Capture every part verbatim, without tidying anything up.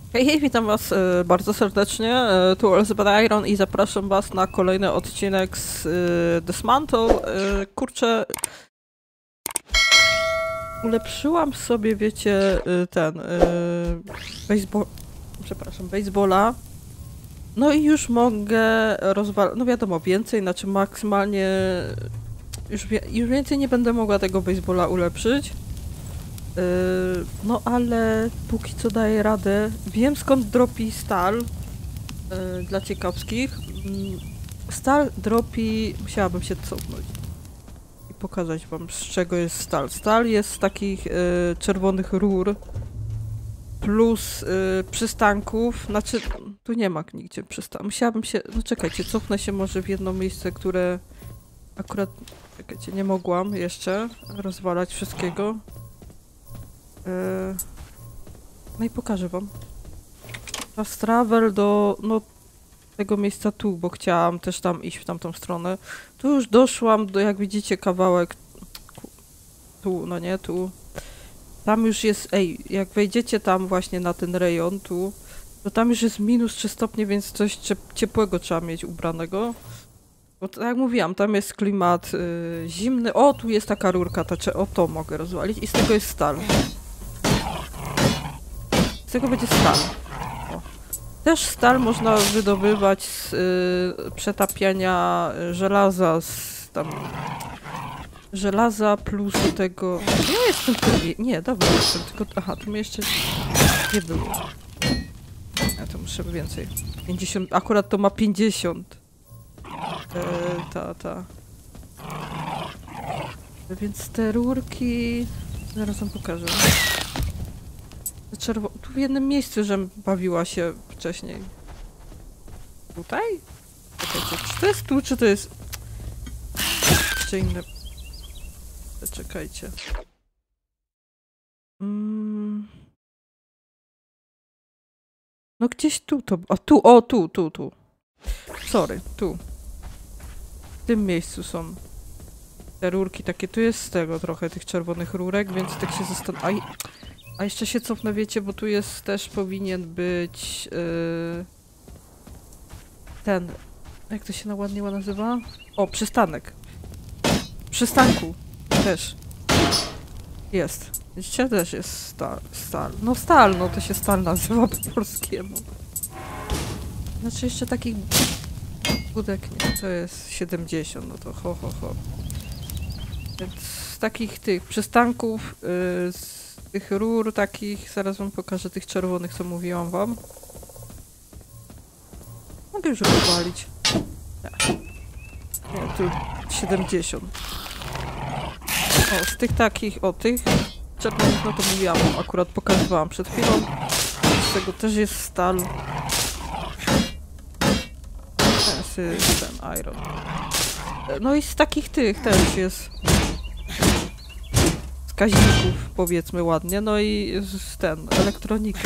Hej, hej, witam was e, bardzo serdecznie, e, tu Elizabeth Iron i zapraszam was na kolejny odcinek z e, Dismantle. E, kurczę, ulepszyłam sobie, wiecie, e, ten, e, baseball, przepraszam, baseballa. No i już mogę rozwalać, no wiadomo, więcej, znaczy maksymalnie, już, wie, już więcej nie będę mogła tego baseballa ulepszyć. Yy, no ale póki co daję radę. Wiem skąd dropi stal yy, dla ciekawskich. Yy, stal dropi... Musiałabym się cofnąć i pokazać wam, z czego jest stal. Stal jest z takich yy, czerwonych rur plus yy, przystanków. Znaczy, tu nie ma nigdzie przystanku. Musiałabym się... No czekajcie, cofnę się może w jedno miejsce, które akurat... Czekajcie, nie mogłam jeszcze rozwalać wszystkiego. No i pokażę wam. Fast travel do no, tego miejsca tu, bo chciałam też tam iść w tamtą stronę. Tu już doszłam do, jak widzicie, kawałek tu, no nie, tu. Tam już jest, ej, jak wejdziecie tam właśnie na ten rejon tu, to tam już jest minus trzy stopnie, więc coś ciepłego trzeba mieć ubranego. Bo tak jak mówiłam, tam jest klimat yy, zimny. O, tu jest taka rurka, ta, o to mogę rozwalić i z tego jest stal. Z tego będzie stal. O. Też stal można wydobywać z y, przetapiania żelaza, z tam... Żelaza plus do tego... Ja jestem tu... Nie, dobra, jestem tylko... Aha, tu mnie jeszcze nie było. Ja to muszę więcej. pięćdziesiąt... Akurat to ma pięćdziesiąt. E, ta, ta. Więc te rurki... Zaraz wam pokażę. Czerwo... Tu w jednym miejscu, że bawiła się wcześniej. Tutaj? Czekajcie, czy to jest tu, czy to jest... Jeszcze inne... Czekajcie. Mm. No gdzieś tu to... O, tu, o, tu, tu, tu. Sorry, tu. W tym miejscu są te rurki takie. Tu jest z tego trochę tych czerwonych rurek, więc tak się zastanawiam. A jeszcze się cofnę, wiecie, bo tu jest też powinien być yy, ten, jak to się na ładnie nazywa? O, przystanek. Przystanku też jest. Widzicie, też jest stal. stal. No stal, no to się stal nazywa po polskiemu. Znaczy jeszcze takich budek nie, to jest siedemdziesiąt, no to ho, ho, ho. Więc z takich tych przystanków, yy, z tych rur takich, zaraz wam pokażę tych czerwonych, co mówiłam wam. Mogę już rozwalić. Nie. Nie, tu siedemdziesiąt. O, z tych takich, o tych czerwonych, no to mówiłam, akurat pokazywałam przed chwilą. Z tego też jest stal. Jest ten iron. No i z takich tych też jest. Wskaźników, powiedzmy ładnie, no i z ten, elektronika.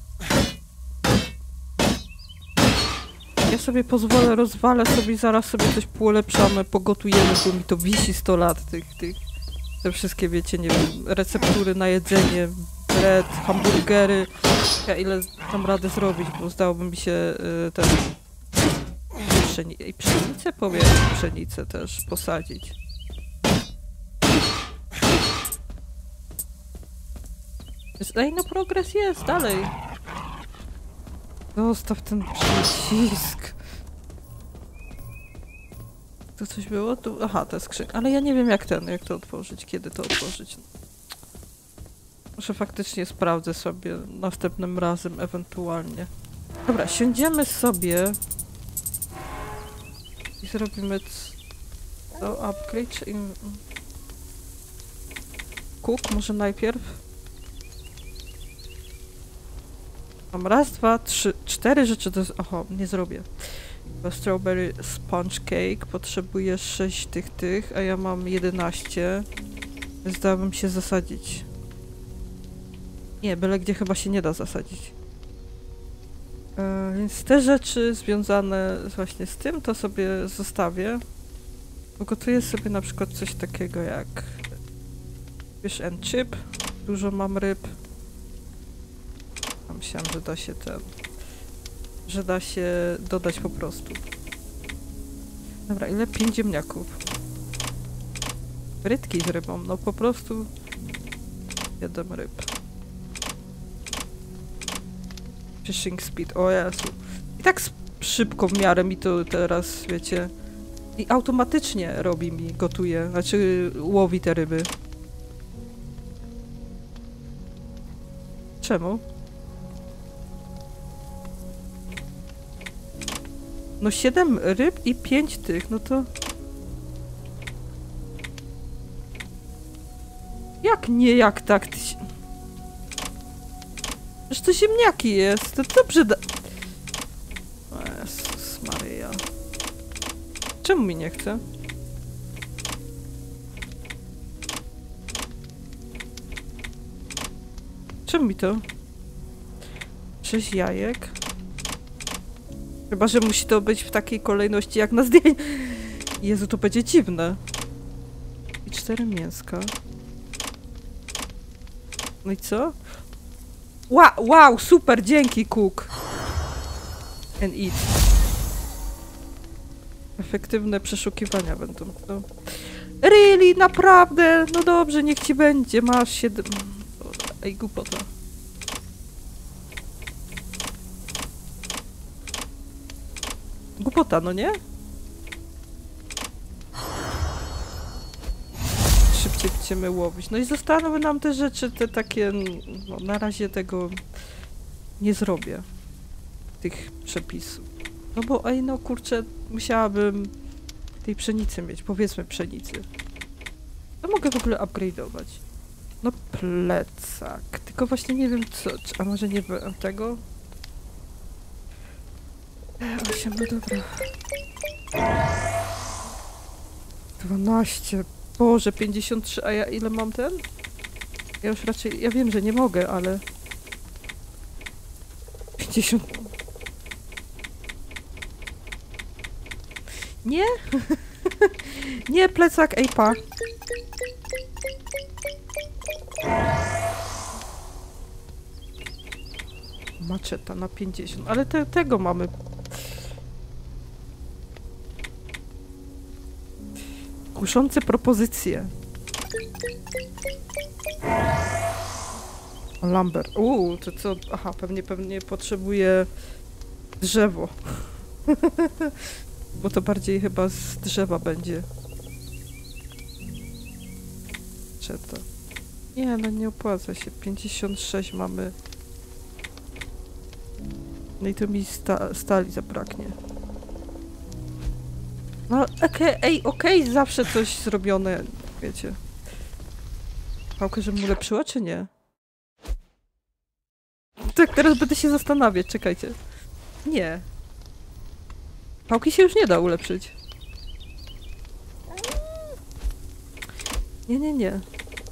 Ja sobie pozwolę, rozwalę sobie, zaraz sobie coś polepszamy, pogotujemy, bo mi to wisi sto lat, tych, tych, te wszystkie, wiecie, nie wiem, receptury na jedzenie, bread, hamburgery, ja ile tam radę zrobić, bo zdałoby mi się y, ten, pszeni i pszenicę, powiem, pszenicę też posadzić. Ej, no progres jest, dalej. Zostaw ten przycisk. Tu coś było? Tu... Aha, ta skrzynka. Ale ja nie wiem jak ten, jak to otworzyć, kiedy to otworzyć. Może faktycznie sprawdzę sobie następnym razem, ewentualnie. Dobra, siądziemy sobie i zrobimy to upgrade, czy im... Cook może najpierw? Mam raz, dwa, trzy, cztery rzeczy do... Oho, nie zrobię. Strawberry sponge cake. Potrzebuję sześć tych tych, a ja mam jedenaście. Zdałabym się zasadzić. Nie, byle gdzie chyba się nie da zasadzić. E, więc te rzeczy związane właśnie z tym, to sobie zostawię. Pogotuję sobie na przykład coś takiego jak fish and chip. Dużo mam ryb. Myślałam, że da się ten... Że da się dodać po prostu. Dobra, ile? Pięć ziemniaków. Rybki z rybą, no po prostu... Jadam ryb. Fishing speed, o Jezu. I tak szybko w miarę mi to teraz, wiecie... I automatycznie robi mi, gotuje, znaczy łowi te ryby. Czemu? No siedem ryb i pięć tych, no to... Jak nie, jak tak? Ty się... Przecież to ziemniaki jest, to dobrze da... O Jezus Maryja. Czemu mi nie chce? Czemu mi to? Sześć jajek. Chyba, że musi to być w takiej kolejności jak na zdjęciu. Jezu, to będzie dziwne. I cztery mięska. No i co? Wow, wow, super, dzięki, cook. And eat. Efektywne przeszukiwania będą. No. Really? Naprawdę? No dobrze, niech ci będzie. Masz siedem... Ej, głupota. Głupota, no nie? Szybciej będziemy łowić. No i zostaną nam te rzeczy, te takie... No, na razie tego nie zrobię. Tych przepisów. No bo, ej, no kurczę, musiałabym tej pszenicy mieć, powiedzmy pszenicy. To mogę w ogóle upgrade'ować. No plecak, tylko właśnie nie wiem co, a może nie wiem tego? osiem, no dobra. dwanaście, Boże, pięćdziesiąt trzy, a ja ile mam ten? Ja już raczej, ja wiem, że nie mogę, ale... pięćdziesiąt... Nie? Nie, plecak, ej pa. Maczeta na pięćdziesiąt, ale te, tego mamy. Kuszące propozycje. Lumber. Uuu, to co? Aha, pewnie, pewnie potrzebuję drzewo. Bo to bardziej chyba z drzewa będzie. Czy to? Nie, no nie opłaca się. pięćdziesiąt sześć mamy. No i to mi sta stali zabraknie. No okej, okay, ej, okej, okay, zawsze coś zrobione, wiecie. Pałkę, żebym ulepszyła, czy nie? Tak, teraz będę się zastanawiać, czekajcie. Nie. Pałki się już nie da ulepszyć. Nie, nie, nie.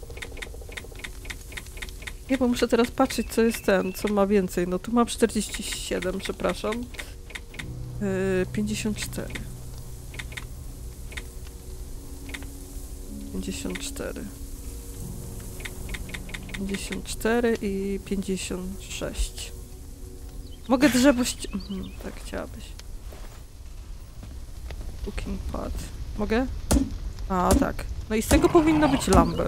Nie, bo muszę teraz patrzeć, co jest ten, co ma więcej. No tu mam czterdzieści siedem, przepraszam. Yy, pięćdziesiąt cztery. pięćdziesiąt cztery. pięćdziesiąt cztery i pięćdziesiąt sześć. Mogę drzewo ści... Mhm, tak chciałabyś. Cooking pot. Mogę? A, tak. No i z tego powinno być lumber.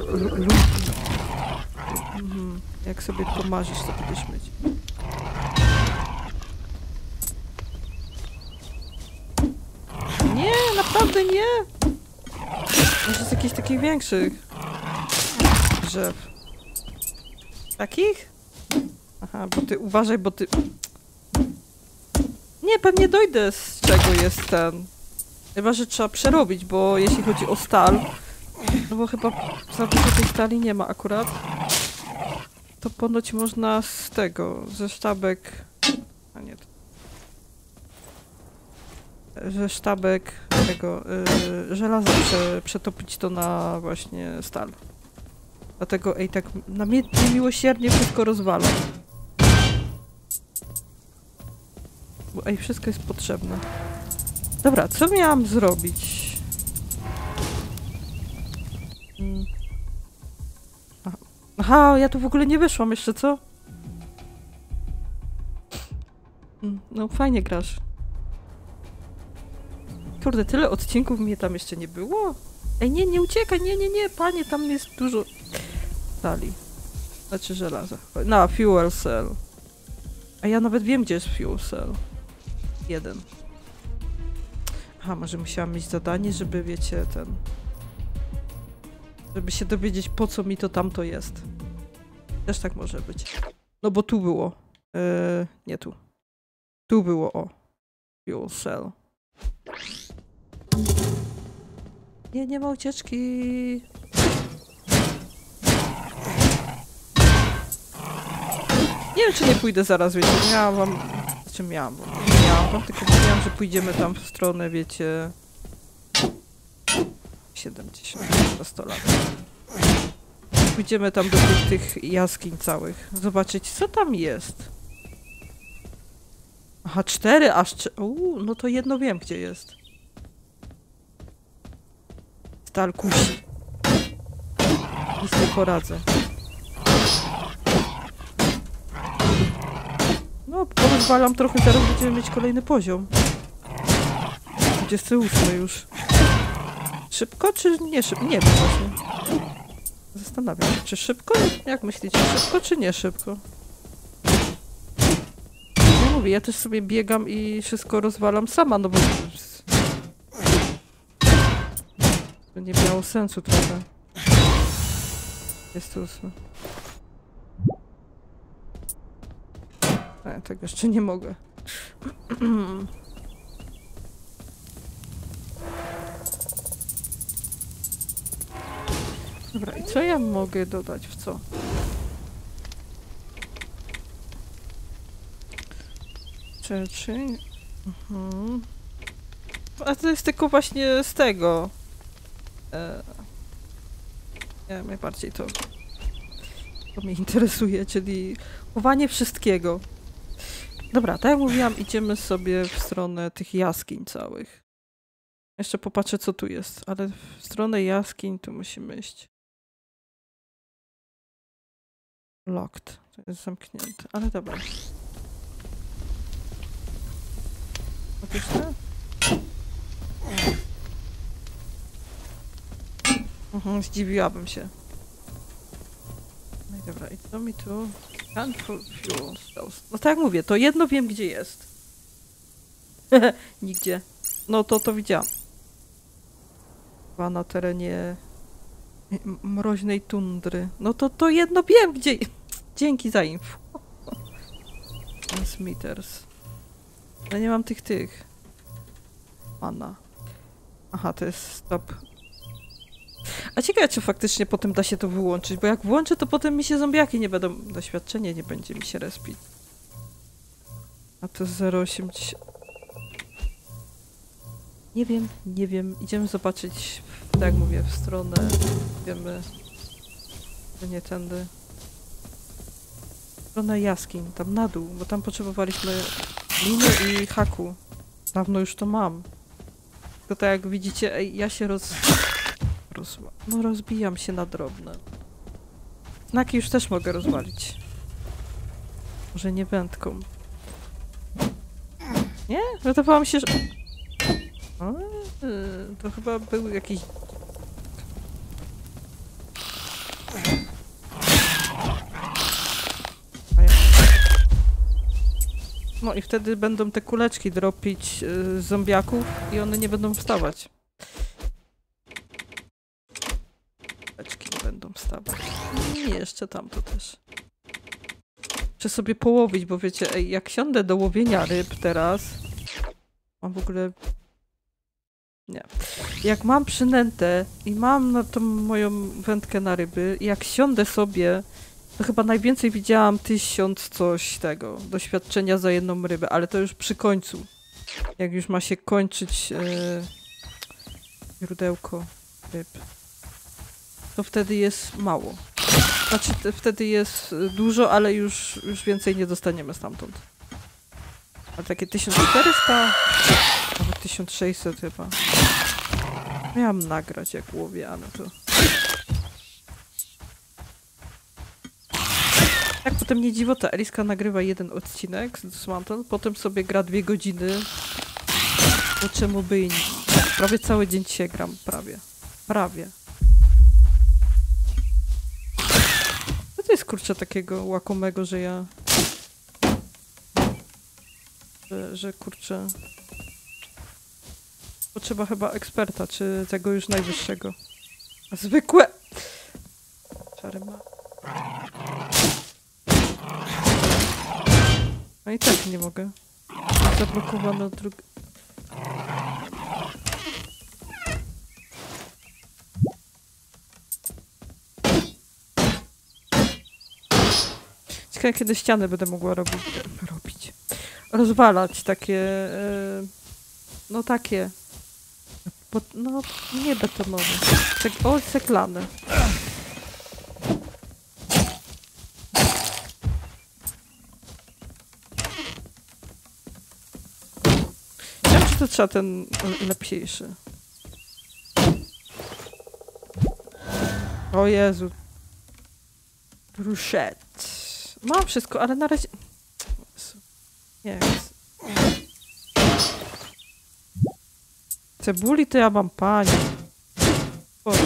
Mhm. Jak sobie pomarzysz, to będziesz mieć. Nie, naprawdę nie! Może z jakichś takich większych drzew. Takich? Aha, bo ty uważaj, bo ty... Nie, pewnie dojdę z czego jest ten. Chyba, że trzeba przerobić, bo jeśli chodzi o stal, no bo chyba za dużo tej stali nie ma akurat, to ponoć można z tego, ze sztabek... A nie, to... Ze sztabek tego yy, żelaza prze, przetopić to na właśnie stal. Dlatego, ej, tak na mnie miłosiernie wszystko rozwala. Bo ej, wszystko jest potrzebne. Dobra, co miałam zrobić? Hmm. Aha. Aha, ja tu w ogóle nie wyszłam jeszcze, co? No fajnie grasz. Kurde, tyle odcinków mnie tam jeszcze nie było? Ej, nie, nie uciekaj, nie, nie, nie, panie, tam jest dużo stali. Znaczy żelaza. No, fuel cell. A ja nawet wiem, gdzie jest fuel cell. Jeden. Aha, może musiałam mieć zadanie, żeby, wiecie, ten... Żeby się dowiedzieć, po co mi to tamto jest. Też tak może być. No bo tu było. Yy, nie tu. Tu było, o. Fuel cell. Nie, nie ma ucieczki. Nie wiem, czy nie pójdę zaraz, wiecie. Miałam wam... Czy miałam wam? Nie miałam wam, tylko mówiłam, że pójdziemy tam w stronę, wiecie... siedemdziesiąt do stu lat. Pójdziemy tam do tych, tych jaskiń całych. Zobaczyć, co tam jest. Aha, cztery, aż... Uuu, no to jedno wiem, gdzie jest. Stal kusi. Nic nie poradzę. No, porozwalam trochę, zaraz będziemy mieć kolejny poziom. dwudziesty ósmy już. Szybko, czy nie szybko? Nie wiem właśnie. Zastanawiam się, czy szybko? Jak myślicie, szybko, czy nie szybko? Ja mówię, ja też sobie biegam i wszystko rozwalam sama, no bo... To nie miało sensu trochę. Jest ósmy. Nie, tego jeszcze nie mogę. Dobra, i co ja mogę dodać w co? Rzeczy. Mhm. A to jest tylko właśnie z tego. E... Nie, najbardziej to. To mnie interesuje, czyli chowanie wszystkiego. Dobra, tak jak mówiłam, idziemy sobie w stronę tych jaskiń całych. Jeszcze popatrzę, co tu jest, ale w stronę jaskiń tu musimy iść. Locked. To jest zamknięte, ale dobra. Otóż to? Mhm, zdziwiłabym się. No i dobra, i co mi tu? Can for fuel cells. No tak jak mówię, to jedno wiem, gdzie jest. Nigdzie. No to to widziałam. Chyba na terenie mroźnej tundry. No to to jedno wiem, gdzie... Dzięki za info. Transmitters. Ale nie mam tych tych. Mana. Aha, to jest stop. A ciekawe, czy faktycznie potem da się to wyłączyć, bo jak włączę, to potem mi się zombiaki nie będą... Doświadczenie nie będzie mi się respić. A to zero przecinek osiemdziesiąt... Nie wiem, nie wiem. Idziemy zobaczyć, tak jak mówię, w stronę... Wiemy... To nie tędy. W stronę jaskiń, tam na dół, bo tam potrzebowaliśmy liny i haku. Dawno już to mam. Tylko tak jak widzicie, ej, ja się roz... roz... No rozbijam się na drobne. Znaki już też mogę rozwalić. Może nie wędką. Nie? Wydawało mi się, że... A, yy, to chyba był jakiś... No i wtedy będą te kuleczki dropić yy, z zombiaków i one nie będą wstawać. Kuleczki nie będą wstawać. I jeszcze tamto też. Muszę sobie połowić, bo wiecie, ej, jak siądę do łowienia ryb teraz... Mam w ogóle... Nie. Jak mam przynętę i mam na tą moją wędkę na ryby i jak siądę sobie, to chyba najwięcej widziałam tysiąc coś tego, doświadczenia za jedną rybę, ale to już przy końcu. Jak już ma się kończyć yy, źródełko ryb, to wtedy jest mało. Znaczy te, wtedy jest dużo, ale już, już więcej nie dostaniemy stamtąd. A takie tysiąc czterysta, nawet tysiąc sześćset chyba. Miałam nagrać jak łowię, ale to... Tak, potem nie dziwota. Eliska nagrywa jeden odcinek z Swanton, potem sobie gra dwie godziny. Bo czemu by i nie? Prawie cały dzień dzisiaj gram. Prawie. Prawie. Co to jest, kurczę, takiego łakomego, że ja... Że, że kurczę... Potrzeba chyba eksperta, czy tego już najwyższego. A zwykłe... Czary ma. No i tak nie mogę. Zablokowano drugi... Ciekawe, kiedy ściany będę mogła robić. robić. Rozwalać takie... Yy, no takie... Bo, no, nie betonowe. Cek o, ceglane. Ja wiem, czy to trzeba ten lepsiejszy. O Jezu. Bruszet. Mam wszystko, ale na razie... Nie jest. Cebuli to ja mam, panie. Boże.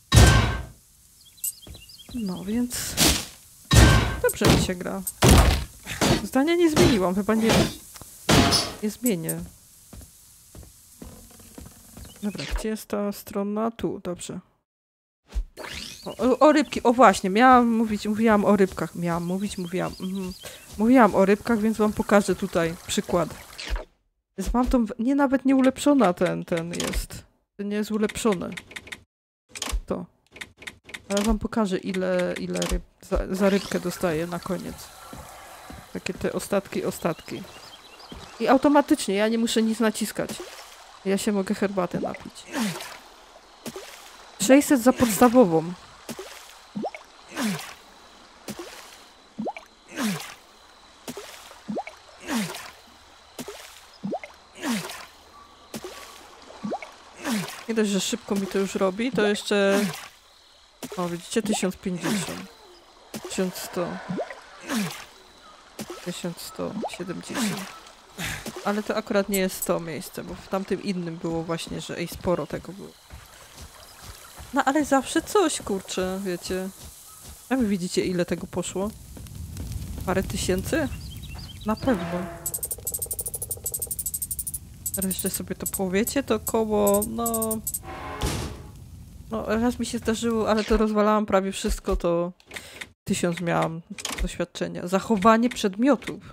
No więc... Dobrze mi się gra. Zdania nie zmieniłam, chyba nie... Nie zmienię. Dobra, gdzie jest ta strona? Tu, dobrze. O, o, o rybki, o właśnie, miałam mówić, mówiłam o rybkach. Miałam mówić, mówiłam. Mhm. Mówiłam o rybkach, więc wam pokażę tutaj przykład. Więc mam tą, nie nawet nie ulepszona ten, ten jest. To nie jest ulepszone. To. Ale wam pokażę ile, ile ryb, za, za rybkę dostaję na koniec. Takie te ostatki, ostatki. I automatycznie, ja nie muszę nic naciskać. Ja się mogę herbatę napić. sześćset za podstawową. Nie dość, że szybko mi to już robi, to jeszcze... O, widzicie? tysiąc pięćdziesiąt. tysiąc sto. tysiąc sto siedemdziesiąt. Ale to akurat nie jest to miejsce, bo w tamtym innym było właśnie, że ej, sporo tego było. No ale zawsze coś, kurczę, wiecie. A wy widzicie, ile tego poszło? Parę tysięcy? Na pewno. Teraz jeszcze sobie to powiecie, to koło, no... No, raz mi się zdarzyło, ale to rozwalałam prawie wszystko, to... Tysiąc miałam doświadczenia. Zachowanie przedmiotów.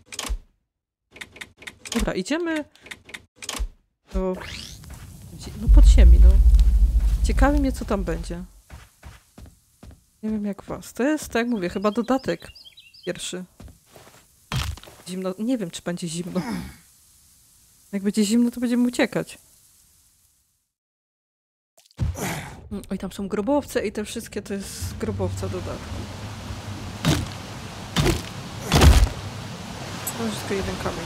Dobra, idziemy... Do... No pod ziemi, no. Ciekawi mnie, co tam będzie. Nie wiem jak was. To jest, tak jak mówię, chyba dodatek pierwszy. Zimno... Nie wiem, czy będzie zimno. Jak będzie zimno, to będziemy uciekać. Oj, tam są grobowce i te wszystkie to jest z grobowca dodatku. To wszystko jeden kamień.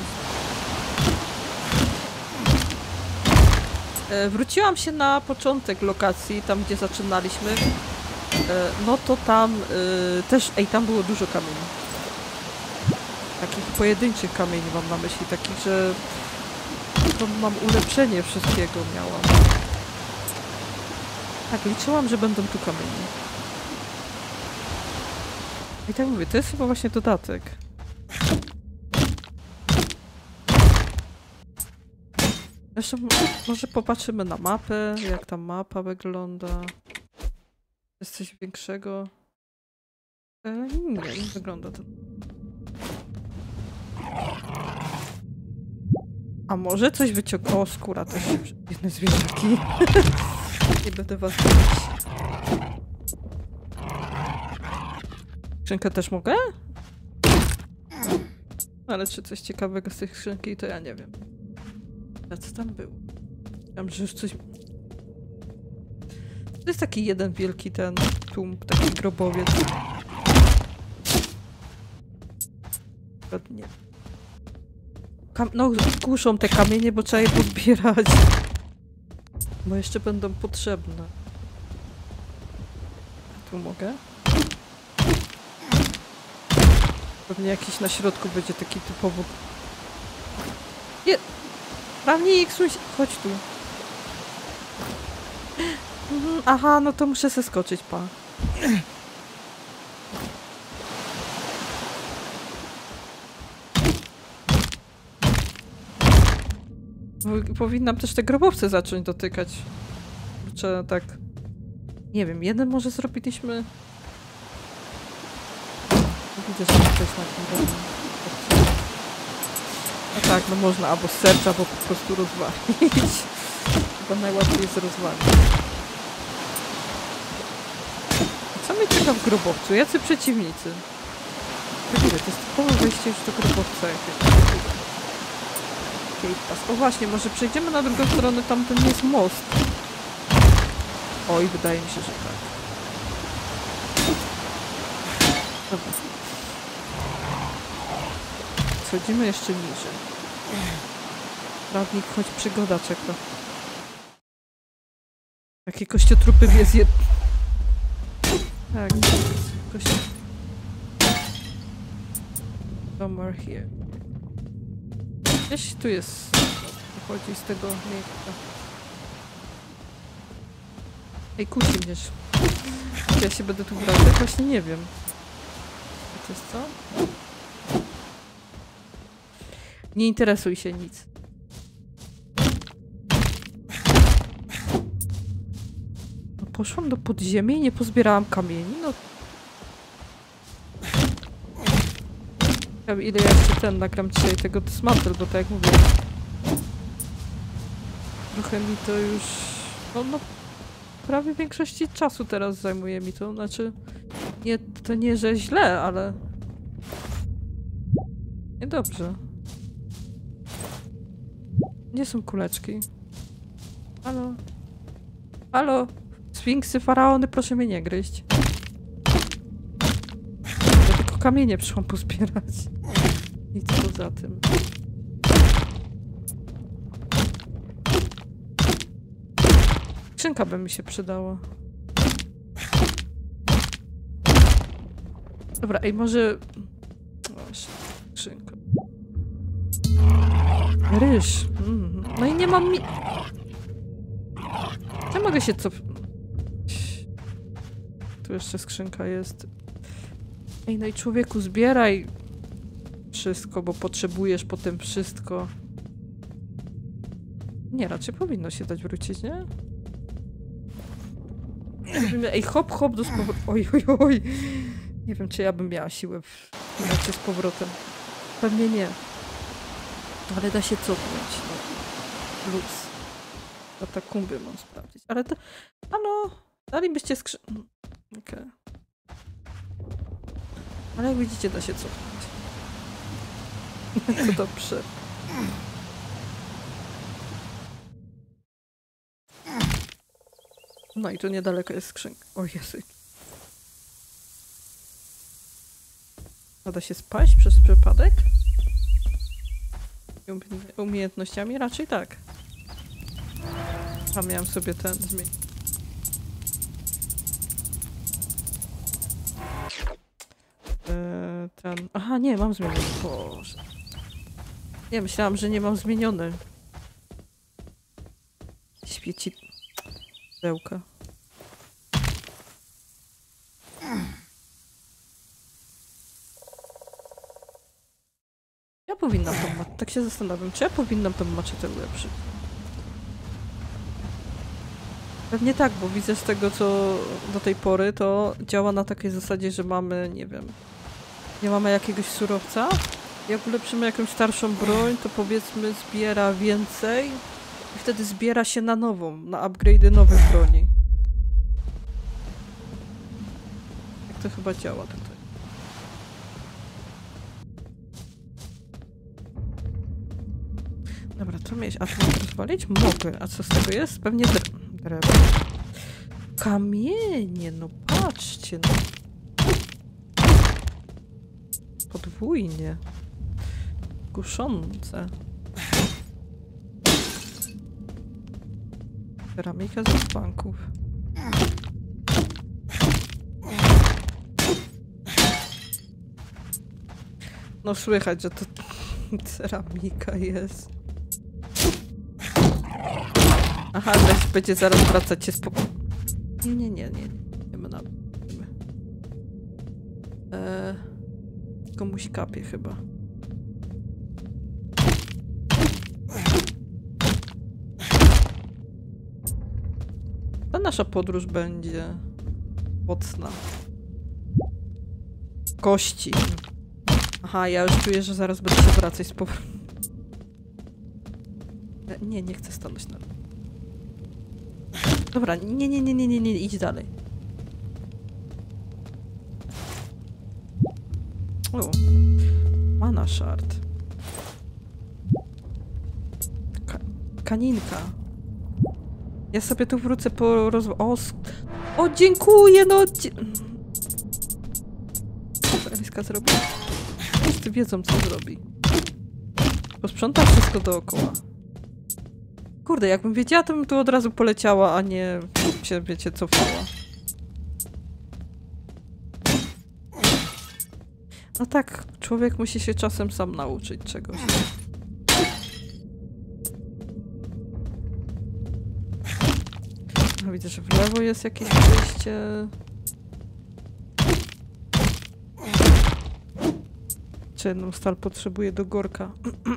E, wróciłam się na początek lokacji, tam gdzie zaczynaliśmy. E, no to tam e, też, ej, tam było dużo kamieni. Takich pojedynczych kamieni mam na myśli, takich, że to mam ulepszenie wszystkiego miałam. Tak, liczyłam, że będą tu kamienie. I tak mówię, to jest chyba właśnie dodatek. Zresztą może popatrzymy na mapę, jak ta mapa wygląda. Jest coś większego? E, nie, nie wygląda to. A może coś wyciągnął? O, skóra też. Jedne zwierzaki. Nie będę was mówić. Skrzynkę też mogę? Ale czy coś ciekawego z tych skrzynki, to ja nie wiem. A co tam było? Wiem, że już coś... To jest taki jeden wielki ten tłum, taki grobowiec. Nie. Kam no, kuszą te kamienie, bo trzeba je pozbierać. Bo jeszcze będą potrzebne. Tu mogę? Pewnie jakiś na środku będzie taki typowo... Nie! Prawnik, suń się... Chodź tu. Mhm, aha, no to muszę se skoczyć, pa. Powinnam też te grobowce zacząć dotykać. Kurczę, tak... Nie wiem, jeden może zrobiliśmy... Widzę, że to jest na tym. No tak, no można albo z serca, albo po prostu rozwalić. Chyba najłatwiej jest rozwalić. Co mnie czeka w grobowcu? Jacy przeciwnicy? To jest typowe wejście już do grobowca jakiegoś. O właśnie, może przejdziemy na drugą stronę, tamten jest most. Oj, wydaje mi się, że tak. Dobra. Schodzimy jeszcze niżej. Prawnik, choć przygoda czeka. Jakie kościotrupy jest jed... Tak, kości... Somewhere here. Gdzieś tu jest. Wychodzi z tego miejsca. Ej, kusi mnie. Czy ja się będę tu wracać? Właśnie nie wiem. A to jest co? Nie interesuj się nic. No, poszłam do podziemi i nie pozbierałam kamieni, no. Ja wiem, ile ja jeszcze ten nagram dzisiaj tego dismantle, bo tak jak mówię. Trochę mi to już... No, no prawie większości czasu teraz zajmuje mi to, znaczy... Nie, to nie, że źle, ale... Niedobrze. Gdzie są kuleczki? Halo? Halo? Sfinksy, faraony, proszę mnie nie gryźć. Ja tylko kamienie przyszłam pozbierać. Nic poza tym. Skrzynka by mi się przydała. Dobra, ej, może... O, skrzynka. Ryż. Mm. No i nie mam mi... Ja mogę się cofnąć. Tu jeszcze skrzynka jest. Ej, no i człowieku, zbieraj wszystko, bo potrzebujesz potem wszystko. Nie, raczej powinno się dać wrócić, nie? Ej, hop, hop do z powrotem. Oj, oj, oj. Nie wiem, czy ja bym miała siłę inaczej z powrotem. Pewnie nie. Ale da się cofnąć. No. Luz. Katakumby mam sprawdzić. Ale to... Halo? Dalibyście skrzy... Okej. Okay. Ale jak widzicie, da się cofnąć. To dobrze. No i tu niedaleko jest skrzynka. O Jezu. A da się spaść przez przypadek? Umiejętnościami? Raczej tak. A miałam sobie ten zmienić. Eee, ten... Aha, nie, mam zmieniony. Boże. Nie, myślałam, że nie mam zmieniony. Świeci... Zełka. Ja powinnam tą maczetę, tak się zastanawiam, czy ja powinnam tą maczetę ulepszyć. Pewnie tak, bo widzę z tego, co do tej pory, to działa na takiej zasadzie, że mamy, nie wiem, nie mamy jakiegoś surowca. Jak ulepszymy jakąś starszą broń, to powiedzmy zbiera więcej i wtedy zbiera się na nową, na upgrade'y nowych broni. Jak to chyba działa tutaj. Dobra, co mieć? A to mogę rozwalić? Mogę. A co z tego jest? Pewnie dre drewno. Kamienie, no patrzcie. No. Podwójnie. Kuszące. Keramika z banków. No słychać, że to ceramika jest. Aha, zaś będzie zaraz wracać się z po... Nie, nie, nie, nie. Nie ma na... Eee, komuś kapie chyba. Ta nasza podróż będzie mocna. Kości. Aha, ja już czuję, że zaraz będę się wracać z powrotem. Nie, nie chcę stanąć na... Dobra, nie, nie, nie, nie, nie, nie, idź dalej. O, mana shard. Ka kaninka. Ja sobie tu wrócę po roz... O, o dziękuję, no... Dzie co Eliska zrobi? Wszyscy wiedzą, co zrobi. Posprząta wszystko dookoła. Kurde, jakbym wiedziała, to bym tu od razu poleciała, a nie się, wiecie, cofała. No tak, człowiek musi się czasem sam nauczyć czegoś. No, widzę, że w lewo jest jakieś przejście. Czy jedną stal potrzebuję do Gorka.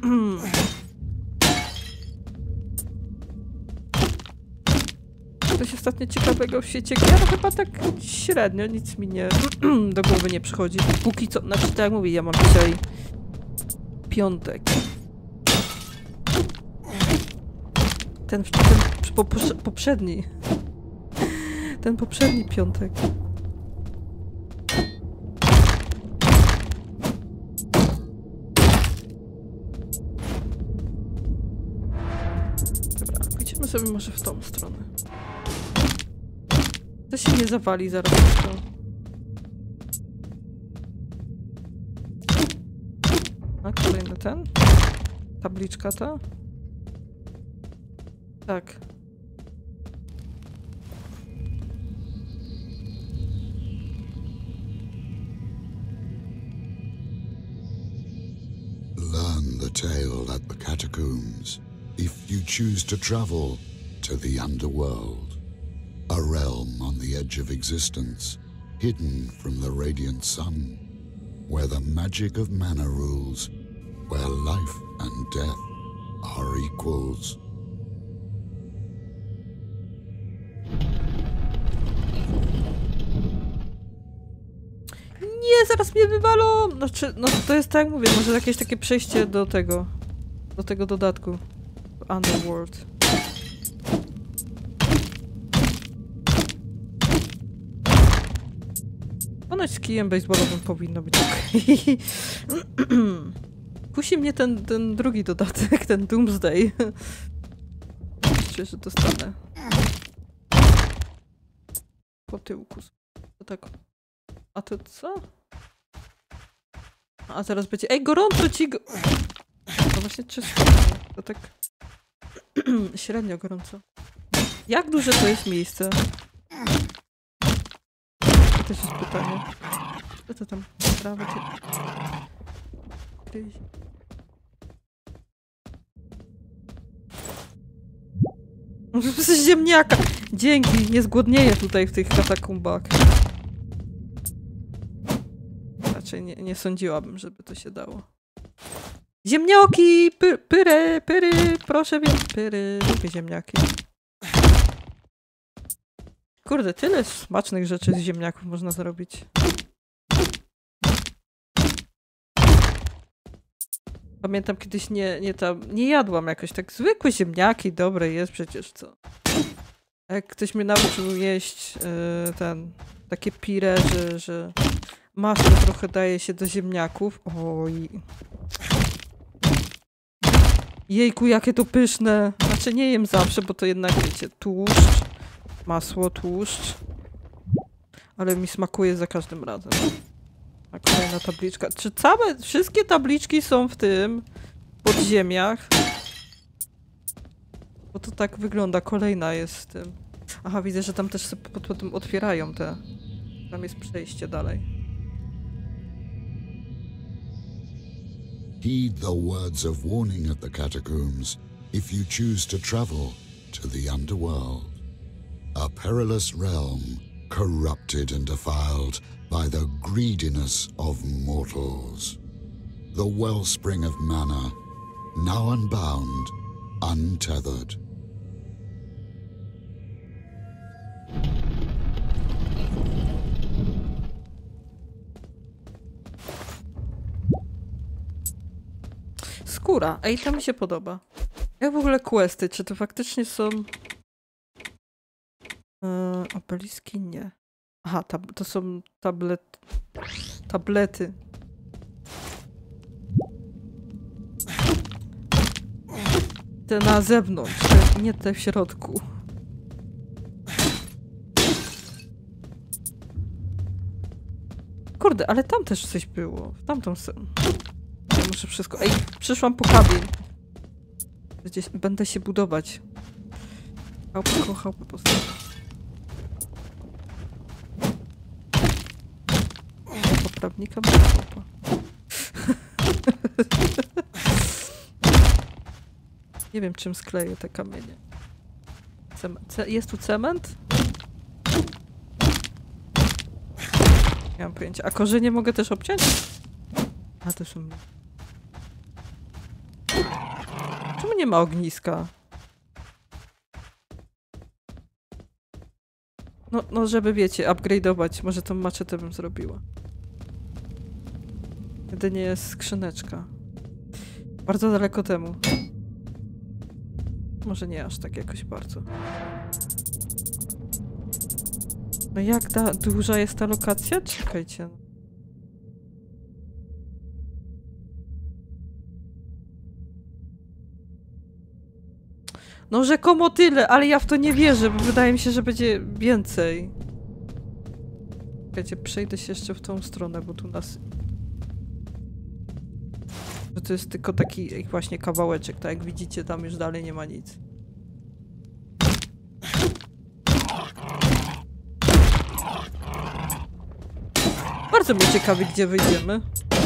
Coś ostatnio ciekawego w świecie gier? No chyba tak średnio, nic mi nie do głowy nie przychodzi. Póki co, znaczy tak jak mówię, ja mam dzisiaj piątek. Ten, ten po, poprzedni. Ten poprzedni piątek. Dobra, pójdziemy sobie może w tą stronę. To się nie zawali zaraz. To. A kolejny ten? Tabliczka ta? Tak. Learn the tale at the catacombs if you choose to travel to the underworld. A realm on the edge of existence, hidden from the radiant sun, where the magic of mana rules, where life and death are equals. Nie, zaraz mnie wywalą! Znaczy, no to jest tak jak mówię, może jakieś takie przejście do tego, do tego dodatku. Underworld. Ponoć z kijem baseballowym powinno być okej. Kusi mnie ten, ten drugi dodatek, ten Doomsday. Czuję, że dostanę. Po tyłku. To tak. A to co? A teraz będzie... Ej, gorąco ci go... No właśnie czysto. To tak... średnio gorąco. Jak duże to jest miejsce? To też jest pytanie. Co to tam? Prawo cię... Z ziemniaka! Dzięki, nie zgłodnieję tutaj w tych katakumbach. Raczej nie, nie sądziłabym, żeby to się dało. Ziemnioki! Py, pyry, pyry, proszę więc pyry. Lubię ziemniaki. Kurde, tyle smacznych rzeczy z ziemniaków można zrobić. Pamiętam kiedyś nie, nie tam, nie jadłam jakoś tak zwykłe ziemniaki, dobre jest przecież, co. Jak ktoś mnie nauczył jeść yy, ten, takie pire, że, że masło trochę daje się do ziemniaków. Oj. Jejku, jakie to pyszne. Znaczy nie jem zawsze, bo to jednak, wiecie, tłuszcz, masło, tłuszcz. Ale mi smakuje za każdym razem. A kolejna tabliczka. Czy całe, wszystkie tabliczki są w tym podziemiach? Bo to tak wygląda. Kolejna jest w tym. Aha, widzę, że tam też sobie potem otwierają te. Tam jest przejście dalej. Heed the words of warning at the catacombs if you choose to travel to the underworld. A perilous realm, corrupted and defiled by the greediness of mortals. The wellspring of mana, now unbound, untethered. Skóra. Ej, to mi się podoba. Jak w ogóle questy? Czy to faktycznie są... Yy, obeliski? Nie. Aha, tab to są tablet... tablety. Te na zewnątrz, te, nie te w środku. Kurde, ale tam też coś było. W tamtą stronę. Ja muszę wszystko... Ej, przyszłam po kamień. Gdzieś będę się budować. Chałupę, chałupę postawię. Poprawnika ma chałupę. Nie wiem, czym skleję te kamienie. Cem ce jest tu cement? Nie mam pojęcia. A korzenie mogę też obciąć? A, to są... Czemu nie ma ogniska? No, no żeby wiecie, upgrade'ować. Może tą maczetę bym zrobiła. Jedynie jest skrzyneczka. Bardzo daleko temu. Może nie aż tak jakoś bardzo. No jak da, duża jest ta lokacja? Czekajcie. No rzekomo tyle, ale ja w to nie wierzę, bo wydaje mi się, że będzie więcej. Czekajcie, przejdę się jeszcze w tą stronę, bo tu nas... Że to jest tylko taki właśnie kawałeczek, tak jak widzicie, tam już dalej nie ma nic. Bardzo mnie ciekawi, gdzie wyjdziemy.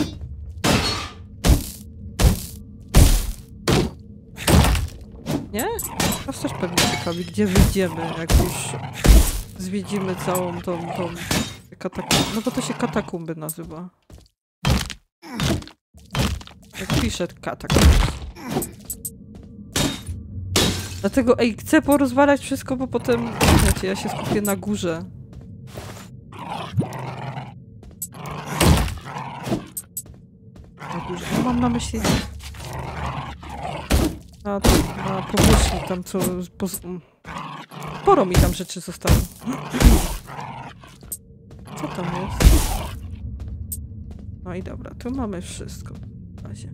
Nie? Nas też pewnie ciekawi, gdzie wyjdziemy, jak już zwiedzimy całą tą, tą katakumbę. No bo to się katakumby nazywa. Jak pisze katakumby. Dlatego, ej, chcę porozwalać wszystko, bo potem, wiecie, ja się skupię na górze. Na górze. No, mam na myśli... Na, na powierzchni tam, co... Poz... Sporo mi tam rzeczy zostało. Co tam jest? No i dobra, tu mamy wszystko. W razie.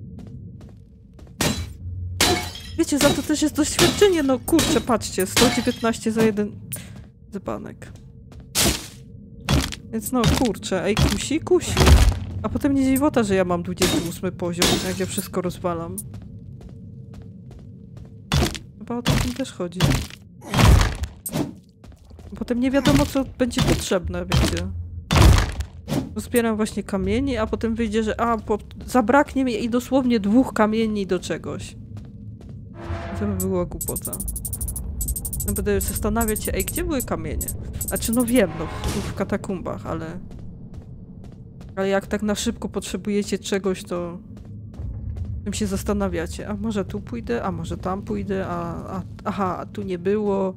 Wiecie, za to też jest doświadczenie, no kurczę, patrzcie, sto dziewiętnaście za jeden dzbanek. Więc no kurczę, ej, kusi, kusi. A potem nie dziwota, że ja mam dwudziesty ósmy poziom, jak ja wszystko rozwalam. Chyba o takim też chodzi. Potem nie wiadomo, co będzie potrzebne, wiecie. Zbieram właśnie kamieni, a potem wyjdzie, że a, po, zabraknie mi i dosłownie dwóch kamieni do czegoś. To by była głupota. No będę zastanawiać się, ej, gdzie były kamienie? Znaczy, no wiem, no, w, w katakumbach, ale... Ale jak tak na szybko potrzebujecie czegoś, to... Tym się zastanawiacie. A może tu pójdę, a może tam pójdę, a... a aha, a tu nie było.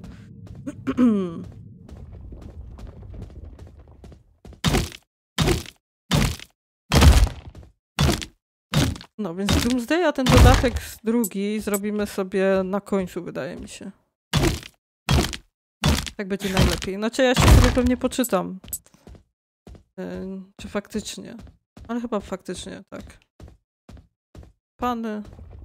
No, więc Doomsday, a ten dodatek drugi zrobimy sobie na końcu, wydaje mi się. Tak będzie najlepiej. Znaczy, ja się sobie pewnie poczytam. Yy, czy faktycznie. Ale chyba faktycznie, tak. Pany.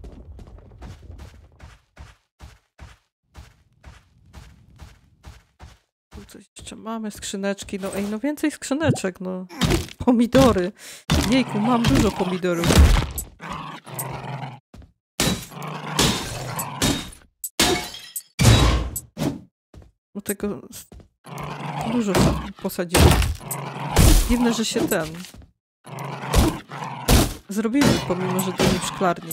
Tu coś jeszcze mamy, skrzyneczki. No ej, no więcej skrzyneczek, no. Pomidory. Jejku, mam dużo pomidorów. No tego dużo posadziłem. Dziwne, że się ten zrobimy, pomimo że to nie w szklarni.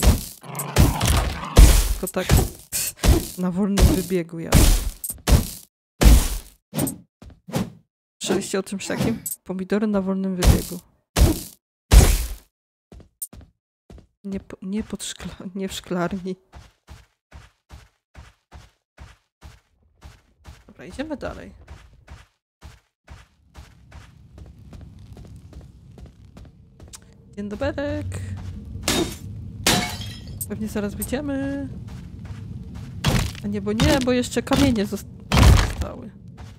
Tylko tak na wolnym wybiegu ja. Słyszeliście o czymś takim? Pomidory na wolnym wybiegu. Nie, po, nie, pod szkla, nie w szklarni. Dobra, idziemy dalej. Dzień doberek. Pewnie zaraz wyjdziemy. A nie, bo nie, bo jeszcze kamienie zostały.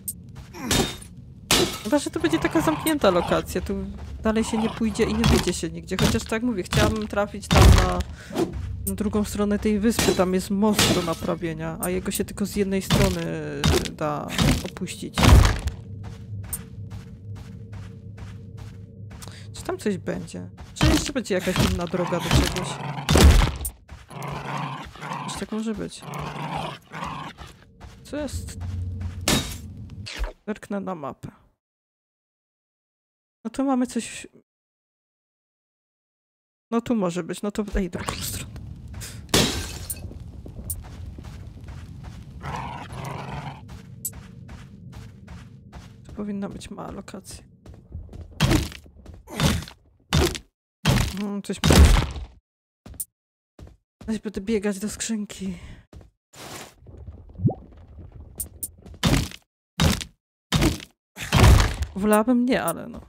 Chyba, że to będzie taka zamknięta lokacja. Tu dalej się nie pójdzie i nie wyjdzie się nigdzie. Chociaż tak mówię, chciałabym trafić tam na, na drugą stronę tej wyspy. Tam jest most do naprawienia, a jego się tylko z jednej strony da opuścić. Czy tam coś będzie? Czy jeszcze będzie jakaś inna droga do czegoś? Już tak może być. Co jest? Zerknę na mapę. No to mamy coś... No tu może być, no to ej, drugą stronę. Tu powinna być mała lokacja. Hmm, coś... Coś będę biegać do skrzynki. Wolałabym nie, ale no.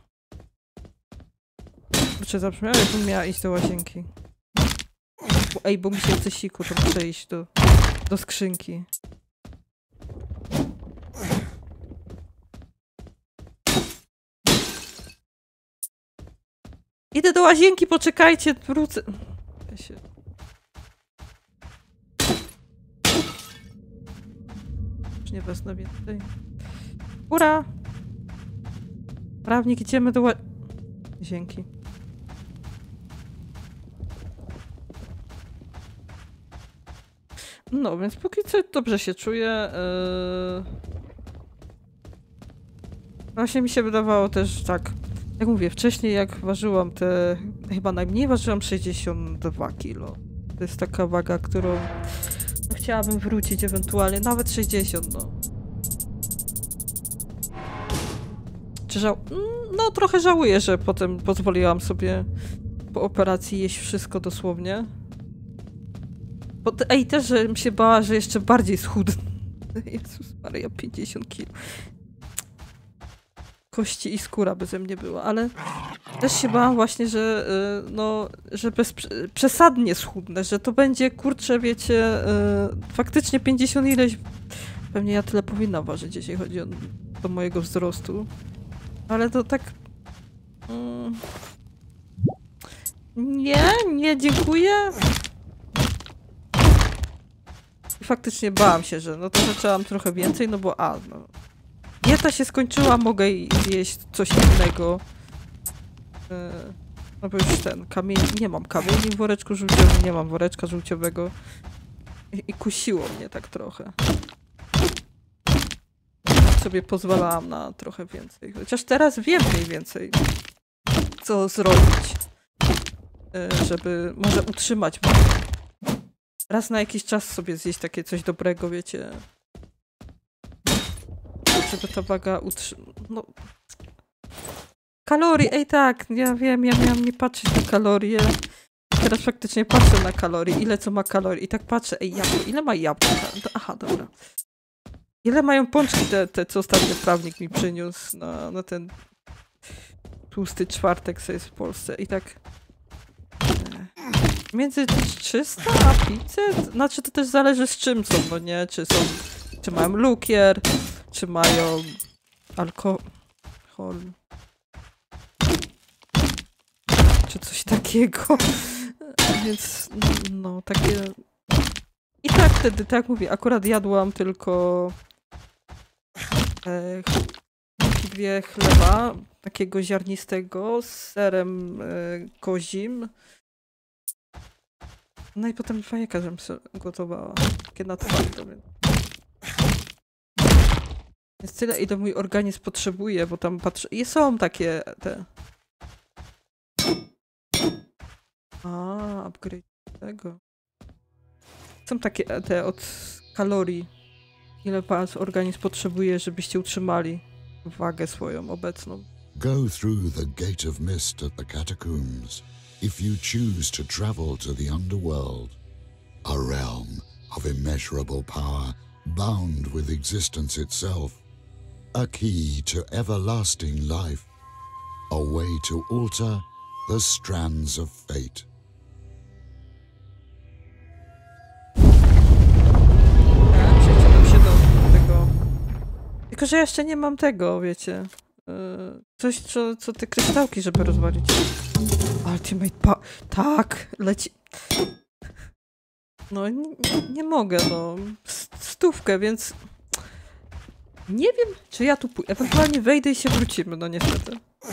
Czy zabrzmiało, jakbym miała iść do łazienki. Bo, ej, bo mi się chce siku, to muszę iść do, do skrzynki. Idę do łazienki, poczekajcie, wrócę. Ja się... Już nie wezmę więcej. Ura! Prawnik, idziemy do ła... Dzięki. No, więc póki co dobrze się czuję. Yy... Właśnie mi się wydawało też tak, jak mówię, wcześniej jak ważyłam te... Chyba najmniej ważyłam sześćdziesiąt dwa kilo. To jest taka waga, którą no, chciałabym wrócić ewentualnie, nawet sześćdziesiąt, no. Czy żał... No, trochę żałuję, że potem pozwoliłam sobie po operacji jeść wszystko dosłownie. Bo te, ej, też żebym się bała, że jeszcze bardziej schudnę. Jezus Maria, pięćdziesiąt kilo. Kości i skóra by ze mnie była, ale też się bałam właśnie, że yy, no, że bez przesadnie schudnę, że to będzie, kurczę, wiecie, yy, faktycznie pięćdziesiąt ileś. Pewnie ja tyle powinna ważyć, jeśli chodzi o do mojego wzrostu. Ale to tak... Mm, nie, nie, dziękuję. I faktycznie bałam się, że no to zaczęłam trochę więcej, no bo a, no. Dieta się skończyła, mogę jeść coś innego. Yy, no bo już ten kamień... Nie mam kamieni w woreczku żółciowym, nie mam woreczka żółciowego. I, i kusiło mnie tak trochę. Sobie pozwalałam na trochę więcej. Chociaż teraz wiem mniej więcej, co zrobić, żeby może utrzymać. Raz na jakiś czas sobie zjeść takie coś dobrego, wiecie. Żeby ta waga utrzymać. No. Kalorie, ej tak, ja wiem, ja miałam nie patrzeć na kalorie. Teraz faktycznie patrzę na kalorie, ile co ma kalorii. I tak patrzę, ej, jabłko, ile ma jabłka? Aha, dobra. Ile mają pączki te, te co ostatnio prawnik mi przyniósł na, na ten tłusty czwartek, co jest w Polsce. I tak między trzysta a pięćset? Znaczy to też zależy z czym są, no nie? Czy są, czy mają lukier, czy mają alkohol, czy coś takiego. Więc no, takie... I tak wtedy, tak mówię, akurat jadłam tylko e, dwie chleba, takiego ziarnistego z serem e, kozim. No i potem fajeka, żebym sobie gotowała. Takie na twardo, więc... Jest tyle, ile mój organizm potrzebuje, bo tam patrzę... I są takie te... A, upgrade tego. Są takie te od kalorii. Ile was organizm potrzebuje, żebyście utrzymali wagę swoją obecną. Go through the Gate of Mist at the catacombs if you choose to travel to the underworld, a realm of immeasurable power bound with existence itself, a key to everlasting life, a way to alter the strands of fate. Ja przejdziemy się do tego. Tylko, że jeszcze nie mam tego, wiecie. Yy, coś, co, co te kryształki, żeby rozwalić. Ultimate pa... Tak! Leci... No nie, nie mogę, no. Stówkę, więc... Nie wiem, czy ja tu pójdę. Ewentualnie wejdę i się wrócimy, no niestety.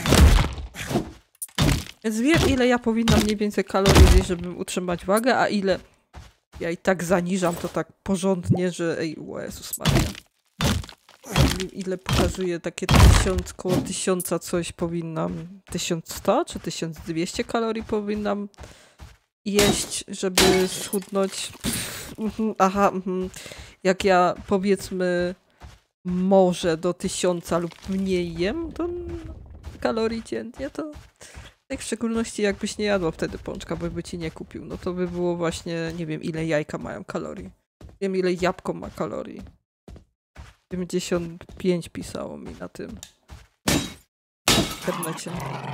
Więc wiem, ile ja powinnam mniej więcej kalorii zjeść, żeby utrzymać wagę, a ile ja i tak zaniżam to tak porządnie, że ej, o Jezus Maria. Ile pokazuje takie tysiąc, koło tysiąca coś powinnam, tysiąc sto czy tysiąc dwieście kalorii powinnam jeść, żeby schudnąć. Aha, jak ja powiedzmy może do tysiąca lub mniej jem, to kalorii dziennie, to tak w szczególności jakbyś nie jadła wtedy pączka, bo by ci nie kupił, no to by było właśnie, nie wiem ile jajka mają kalorii. Wiem ile jabłko ma kalorii. dziewięćdziesiąt pięć pisało mi na tym w internecie.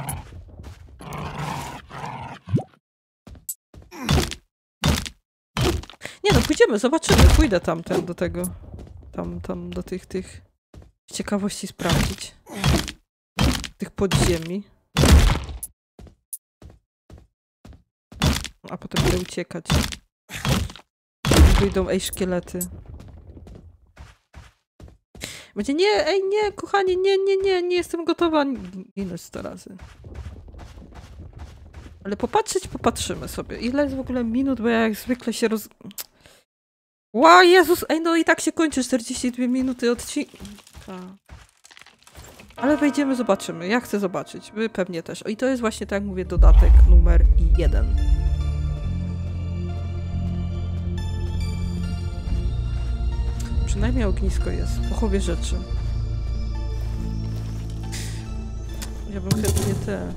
Nie no, pójdziemy, zobaczymy, pójdę tam ten do tego. Tam, tam do tych, tych z ciekawości sprawdzić. Tych podziemi. A potem będę uciekać. Wyjdą ej szkielety. Będzie nie, ej nie, kochani, nie, nie, nie, nie jestem gotowa. Ginąć sto razy. Ale popatrzeć, popatrzymy sobie. Ile jest w ogóle minut, bo ja jak zwykle się roz... Ła, Jezus, ej no i tak się kończy czterdzieści dwie minuty odcinka. Ale wejdziemy, zobaczymy. Ja chcę zobaczyć. Wy pewnie też. O, i to jest właśnie, tak jak mówię, dodatek numer jeden. Przynajmniej ognisko jest. W pochowie rzeczy. Ja bym chętnie te...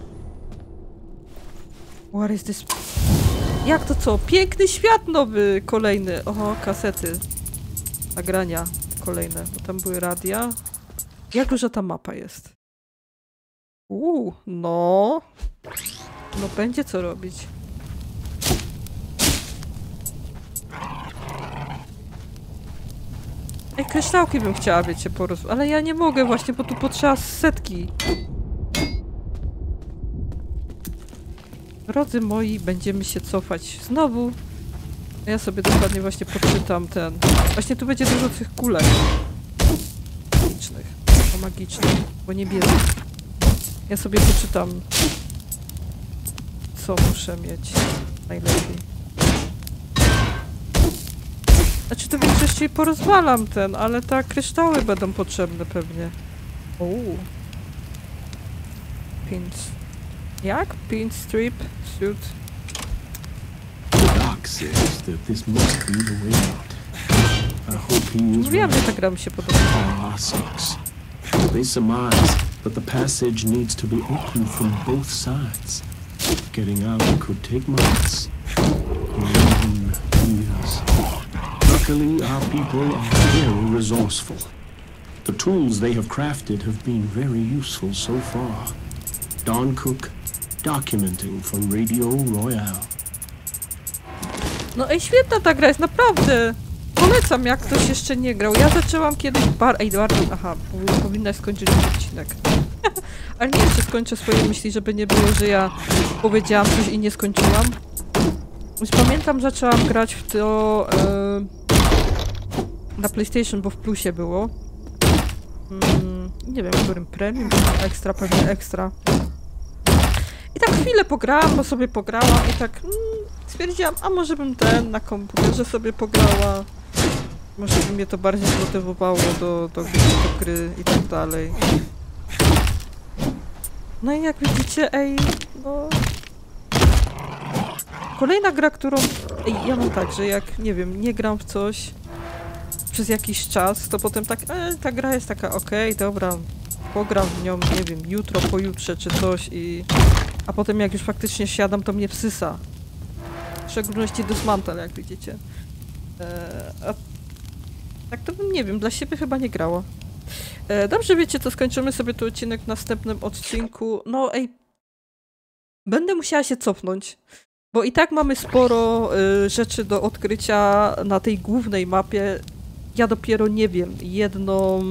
What is this? Jak to co? Piękny świat nowy! Kolejny. Oho, kasety. Nagrania kolejne. Bo tam były radia. Jak duża ta mapa jest? Uuu, no. No będzie co robić. Ej, kryształki bym chciała, wiecie, poroz... Ale ja nie mogę właśnie, bo tu potrzeba setki. Drodzy moi, będziemy się cofać znowu. Ja sobie dokładnie właśnie podczytam ten... Właśnie tu będzie dużo tych kulek. Magicznych. O magicznych, bo nie bierę. Ja sobie poczytam, co muszę mieć najlepiej. Znaczy to większości porozwalam ten, ale tak kryształy będą potrzebne pewnie. Uuu. Pins. Jak? Pin strip suit. Mówiłam, że ta gra mi się podoba. They surmise that the passage needs to be opened from both sides. Getting out could take months, even years. Luckily, our people are very resourceful. The tools they have crafted have been very useful so far. Don Cook, documenting for Radio Royale. No ej, świetna ta gra jest, naprawdę! Polecam, jak ktoś jeszcze nie grał. Ja zaczęłam kiedyś bar... Ej, bardzo... Aha, powinnaś skończyć odcinek. Ale nie wiem, czy skończę swoje myśli, żeby nie było, że ja powiedziałam coś i nie skończyłam. Już pamiętam, zaczęłam grać w to... Yy, na PlayStation, bo w plusie było. Mm, nie wiem, w którym premium, ekstra, pewnie ekstra. I tak chwilę pograłam, bo sobie pograłam i tak... Mm, stwierdziłam, a może bym ten na komputerze sobie pograła. Może by mnie to bardziej zmotywowało do, do, gry, do gry i tak dalej. No i jak widzicie, ej, no... kolejna gra, którą... Ej, ja mam tak, że jak, nie wiem, nie gram w coś przez jakiś czas, to potem tak, e, ta gra jest taka okej, okay, dobra, pogram w nią, nie wiem, jutro, pojutrze czy coś i... A potem jak już faktycznie siadam, to mnie wsysa. W szczególności Dismantle, jak widzicie. E, a tak to bym, nie wiem, dla siebie chyba nie grała. E, dobrze, wiecie co, skończymy sobie tu odcinek w następnym odcinku. No ej, będę musiała się cofnąć, bo i tak mamy sporo y, rzeczy do odkrycia na tej głównej mapie. Ja dopiero nie wiem, jedną...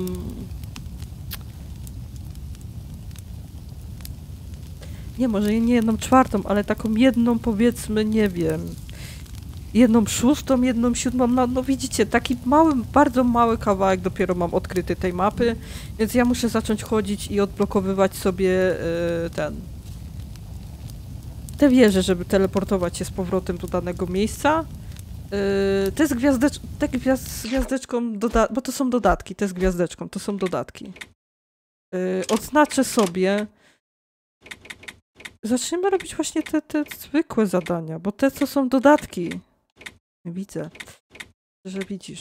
Nie, może nie jedną czwartą, ale taką jedną, powiedzmy, nie wiem, jedną szóstą, jedną siódmą, no, no widzicie, taki mały, bardzo mały kawałek dopiero mam odkryty tej mapy, więc ja muszę zacząć chodzić i odblokowywać sobie y, ten... te wieże, żeby teleportować się z powrotem do danego miejsca. Yy, te z, gwiazdecz te gwiazd z gwiazdeczką, doda bo to są dodatki, te z gwiazdeczką, to są dodatki. Yy, odznaczę sobie. Zaczniemy robić właśnie te, te zwykłe zadania, bo te, co są dodatki. Widzę, że widzisz.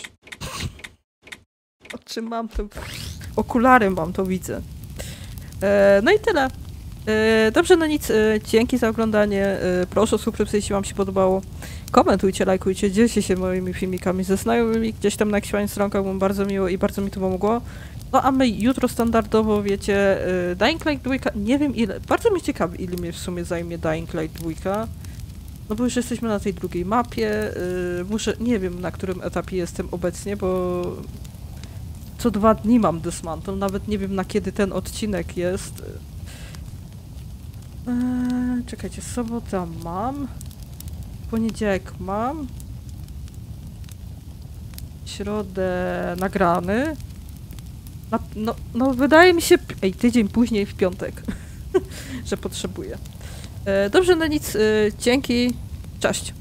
Oczy mam, to... Okulary mam, to widzę. Yy, no i tyle. Yy, dobrze, no nic, yy, dzięki za oglądanie, yy, proszę o subskrypcję, jeśli wam się podobało. Komentujcie, lajkujcie, dzielcie się moimi filmikami ze znajomymi, gdzieś tam na jakichś fajnych stronkach, było bardzo miło i bardzo mi to pomogło. No a my jutro standardowo, wiecie, yy, Dying Light dwa, nie wiem ile, bardzo mnie ciekawi, ile mnie w sumie zajmie Dying Light dwa. No bo już jesteśmy na tej drugiej mapie, yy, muszę, nie wiem na którym etapie jestem obecnie, bo co dwa dni mam Dismantle, nawet nie wiem na kiedy ten odcinek jest. Eee, czekajcie, sobota mam, poniedziałek mam, środę nagrany, Na, no, no wydaje mi się, ej, tydzień później w piątek, że potrzebuję. Eee, dobrze, no nic, eee, dzięki, cześć.